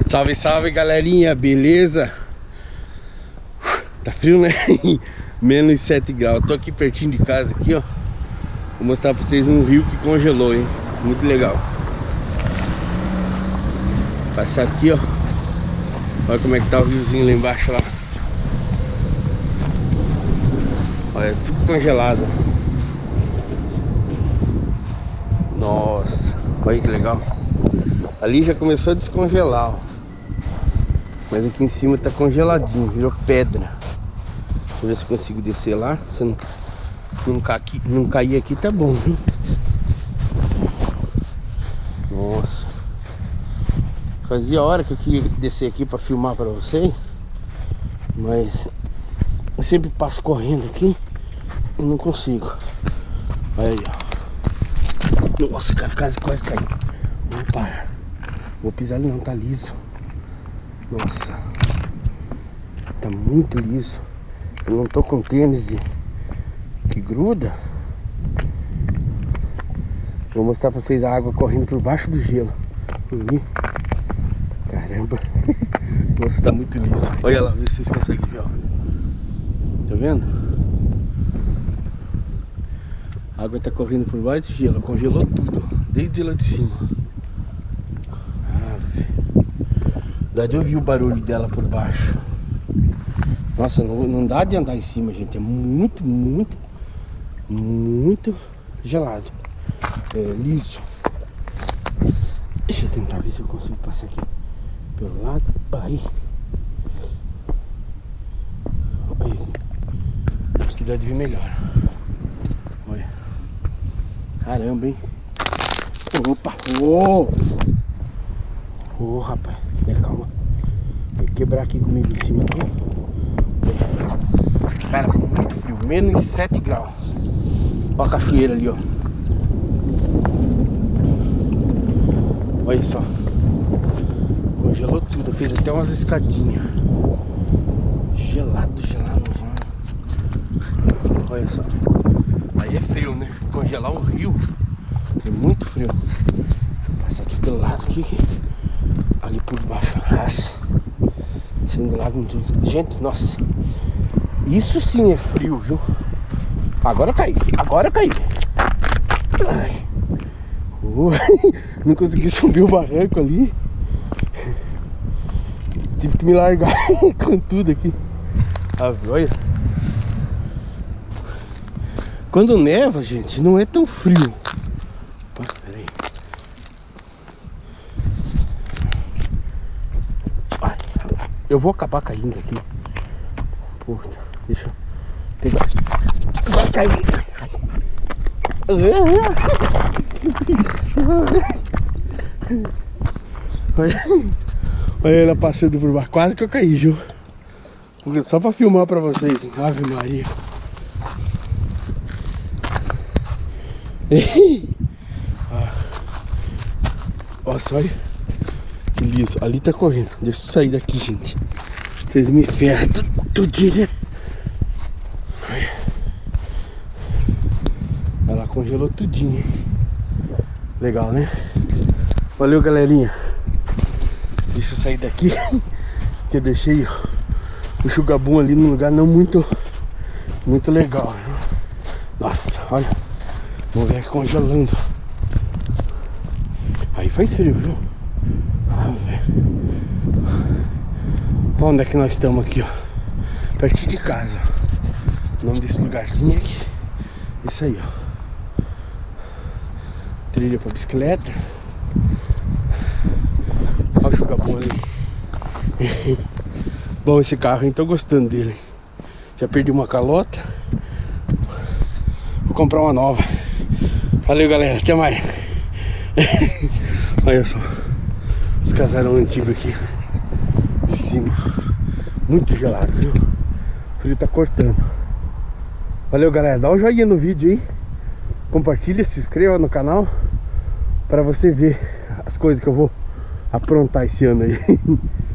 Salve, salve, galerinha, beleza? Tá frio, né? Menos 7 graus. Tô aqui pertinho de casa, aqui, ó. Vou mostrar pra vocês um rio que congelou, hein? Muito legal. Passar aqui, ó. Olha como é que tá o riozinho lá embaixo, lá. Olha, tudo congelado. Nossa, olha que legal. Ali já começou a descongelar, ó. Mas aqui em cima tá congeladinho, virou pedra. Deixa eu ver se eu consigo descer lá. Se não cair aqui, tá bom, viu? Nossa, fazia hora que eu queria descer aqui pra filmar pra vocês, mas eu sempre passo correndo aqui e não consigo. Olha aí, ó. Nossa, cara, quase caí. Vou parar. Vou pisar ali, não, tá liso. Nossa, tá muito liso. Eu não tô com tênis que gruda. Vou mostrar pra vocês a água correndo por baixo do gelo. Caramba. Nossa, tá muito liso. Olha lá, vê se vocês conseguem ver, ó. Tá vendo? A água tá correndo por baixo do gelo. Congelou tudo, desde lá de cima. Dá de ouvir o barulho dela por baixo. Nossa, não dá de andar em cima, gente. É muito gelado. É liso. Deixa eu tentar ver se eu consigo passar aqui pelo lado. Aí. Acho que dá de ver melhor. Olha. Caramba, hein? Opa! Ô, rapaz. Calma. Vou quebrar aqui comigo em cima, não. Cara, muito frio. Menos 7 graus. Olha a cachoeira ali, ó. Olha só. Congelou tudo. Fez até umas escadinhas. Gelado. Olha só. Aí é frio, né? Congelar um rio é muito frio. Deixa eu passar aqui do lado aqui. Ali por baixo, raça. Saindo do lago. Gente, nossa. Isso sim é frio, viu? Agora cai. Ai. Não consegui subir o barranco ali. Tive que me largar com tudo aqui. Olha. Quando neva, gente, não é tão frio. Opa, peraí. Eu vou acabar caindo aqui. Puta, deixa eu pegar. Vai cair. Olha ela passando por baixo. Quase que eu caí, viu? Só pra filmar pra vocês. Ave Maria. Nossa, olha. Que liso. Ali tá correndo. Deixa eu sair daqui, gente. Vocês me ferram tudinho, né? Ela congelou tudinho. Legal, né? Valeu, galerinha. Deixa eu sair daqui. Que eu deixei o chugabum ali num lugar não muito legal. Nossa, olha. Mulher congelando. Aí faz frio, viu? Onde é que nós estamos aqui, ó? Pertinho de casa. O nome desse lugarzinho aqui. Isso aí, ó. Trilha pra bicicleta. Olha o chugabum ali. Bom esse carro, hein? Tô gostando dele. Já perdi uma calota. Vou comprar uma nova. Valeu, galera. Até mais. Olha só. Os casarão antigos aqui. De cima. Muito gelado, viu? O frio tá cortando. Valeu, galera. Dá um joinha no vídeo aí. Compartilha, se inscreva no canal. Pra você ver as coisas que eu vou aprontar esse ano aí.